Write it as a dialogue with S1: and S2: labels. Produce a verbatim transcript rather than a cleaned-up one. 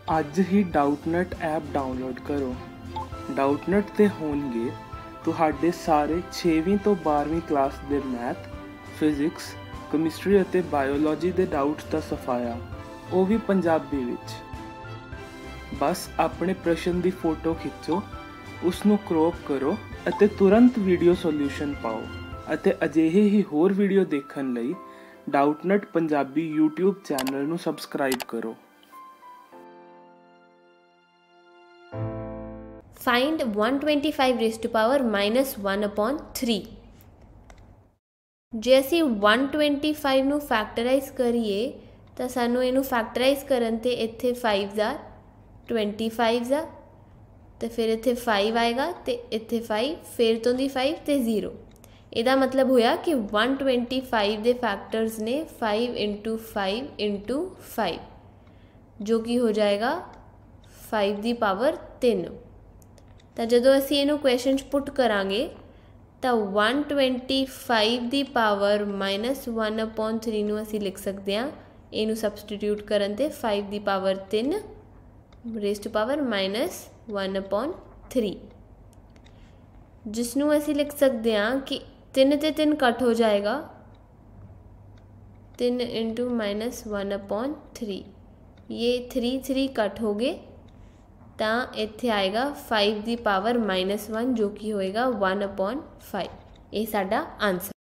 S1: ਅੱਜ ਹੀ Doubtnut app download ਕਰੋ। ਡਾਊਟਨਟ 'ਤੇ ਹੋਣਗੇ ਤੁਹਾਡੇ ਸਾਰੇ ਛੇਵੀਂ ਤੋਂ ਬਾਰ੍ਹਵੀਂ ਕਲਾਸ ਦੇ ਮੈਥ, ਫਿਜ਼ਿਕਸ, ਕੈਮਿਸਟਰੀ ਅਤੇ ਬਾਇਓਲੋਜੀ ਦੇ ਡਾਊਟਸ ਦਾ ਸਫਾਇਆ, ਉਹ ਵੀ ਪੰਜਾਬੀ ਵਿੱਚ। ਬਸ ਆਪਣੇ ਪ੍ਰਸ਼ਨ ਦੀ ਫੋਟੋ ਖਿੱਚੋ, ਉਸ ਨੂੰ ਕ੍ਰੌਪ ਕਰੋ ਅਤੇ ਤੁਰੰਤ ਵੀਡੀਓ ਸੋਲਿਊਸ਼ਨ ਪਾਓ। ਅਤੇ ਅਜਿਹੇ ਹੀ ਹੋਰ ਵੀਡੀਓ ਦੇਖਣ ਲਈ ਡਾਊਟਨਟ ਪੰਜਾਬੀ ਯੂਟਿਊਬ ਚੈਨਲ ਨੂੰ ਸਬਸਕ੍ਰਾਈਬ ਕਰੋ।
S2: Find one hundred twenty-five raised to power minus one upon three। ਜੇ ਅਸੀਂ one hundred twenty-five ਨੂੰ ਫੈਕਟਰਾਈਜ਼ ਕਰੀਏ ਤਾਂ ਸਾਨੂੰ ਇਹਨੂੰ ਫੈਕਟਰਾਈਜ਼ ਕਰਨ 'ਤੇ ਇੱਥੇ fives ਆ, twenty-fives ਆ, ਤੇ ਫਿਰ ਇੱਥੇ five ਆਏਗਾ ਅਤੇ ਇੱਥੇ five, ਫਿਰ ਤੋਂ ਦੀ five ਅਤੇ zero। ਇਹਦਾ ਮਤਲਬ ਹੋਇਆ ਕਿ one hundred twenty-five ਦੇ ਫੈਕਟਰਸ ਨੇ five into five into five, ਜੋ ਕਿ ਹੋ ਜਾਏਗਾ five ਦੀ ਪਾਵਰ ਤਿੰਨ। ਤਾਂ ਜਦੋਂ ਅਸੀਂ ਇਹਨੂੰ ਕੁਐਸਚਨ 'ਚ ਪੁੱਟ ਕਰਾਂਗੇ ਤਾਂ one hundred twenty-five ਦੀ power minus one upon three ਨੂੰ ਅਸੀਂ ਲਿਖ ਸਕਦੇ ਹਾਂ। ਇਹਨੂੰ ਸਬਸਟੀਟਿਊਟ ਕਰਨ 'ਤੇ five ਦੀ ਪਾਵਰ ਤਿੰਨ raise to power minus one upon three, ਜਿਸ ਨੂੰ ਅਸੀਂ ਲਿਖ ਸਕਦੇ ਹਾਂ ਕਿ ਤਿੰਨ ਤੇ ਤਿੰਨ ਕੱਟ ਹੋ ਜਾਏਗਾ, ਤਿੰਨ into minus one upon three, ਇਹ three three ਕੱਟ ਹੋ ਗਏ ਤਾਂ ਇੱਥੇ ਆਏਗਾ five ਦੀ ਪਾਵਰ ਮਾਈਨਸ one, ਜੋ ਕਿ ਹੋਏਗਾ one upon five। ਇਹ ਸਾਡਾ ਆਨਸਰ।